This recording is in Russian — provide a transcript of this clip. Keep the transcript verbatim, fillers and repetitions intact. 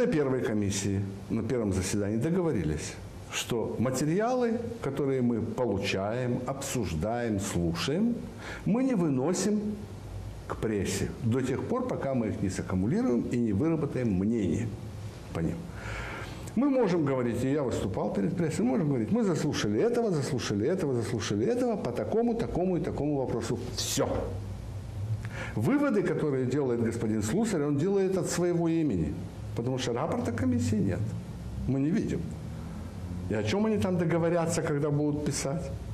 на первой комиссии, на первом заседании договорились, что материалы, которые мы получаем, обсуждаем, слушаем, мы не выносим к прессе до тех пор, пока мы их не саккумулируем и не выработаем мнение по ним. Мы можем говорить, и я выступал перед прессой, мы можем говорить, мы заслушали этого, заслушали этого, заслушали этого по такому, такому и такому вопросу. Все. Выводы, которые делает господин Слусарь, он делает от своего имени, потому что рапорта комиссии нет. Мы не видим. И о чем они там договорятся, когда будут писать?